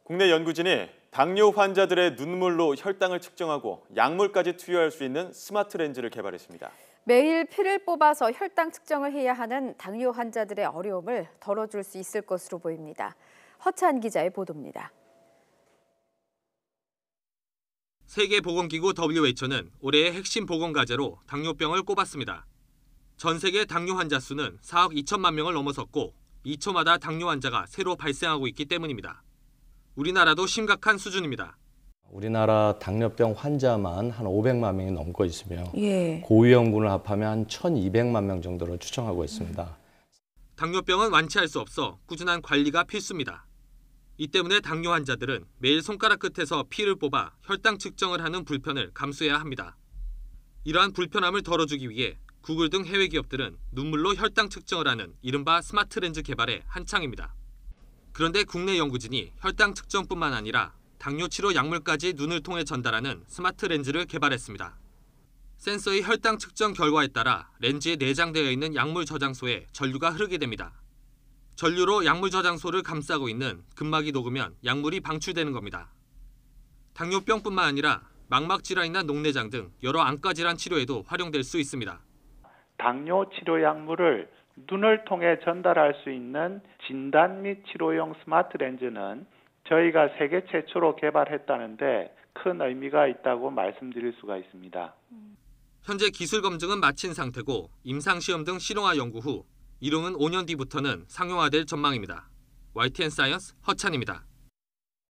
국내 연구진이 당뇨 환자들의 눈물로 혈당을 측정하고 약물까지 투여할 수 있는 스마트 렌즈를 개발했습니다. 매일 피를 뽑아서 혈당 측정을 해야 하는 당뇨 환자들의 어려움을 덜어줄 수 있을 것으로 보입니다. 허찬 기자의 보도입니다. 세계보건기구 WHO는 올해의 핵심 보건과제로 당뇨병을 꼽았습니다. 전 세계 당뇨 환자 수는 4억 2천만 명을 넘어섰고 2초마다 당뇨 환자가 새로 발생하고 있기 때문입니다. 우리나라도 심각한 수준입니다. 우리나라 당뇨병 환자만 한 500만 명이 넘고 있으며 예. 고위험군을 합하면 한 1,200만 명 정도로 추정하고 있습니다. 당뇨병은 완치할 수 없어 꾸준한 관리가 필수입니다. 이 때문에 당뇨 환자들은 매일 손가락 끝에서 피를 뽑아 혈당 측정을 하는 불편을 감수해야 합니다. 이러한 불편함을 덜어주기 위해 구글 등 해외 기업들은 눈물로 혈당 측정을 하는 이른바 스마트 렌즈 개발에 한창입니다. 그런데 국내 연구진이 혈당 측정뿐만 아니라 당뇨 치료 약물까지 눈을 통해 전달하는 스마트 렌즈를 개발했습니다. 센서의 혈당 측정 결과에 따라 렌즈에 내장되어 있는 약물 저장소에 전류가 흐르게 됩니다. 전류로 약물 저장소를 감싸고 있는 근막이 녹으면 약물이 방출되는 겁니다. 당뇨병뿐만 아니라 망막 질환이나 녹내장 등 여러 안과 질환 치료에도 활용될 수 있습니다. 당뇨 치료 약물을 눈을 통해 전달할 수 있는 진단 및 치료용 스마트 렌즈는 저희가 세계 최초로 개발했다는데 큰 의미가 있다고 말씀드릴 수가 있습니다. 현재 기술 검증은 마친 상태고 임상시험 등 실용화 연구 후 이론은 5년 뒤부터는 상용화될 전망입니다. YTN 사이언스 허찬입니다.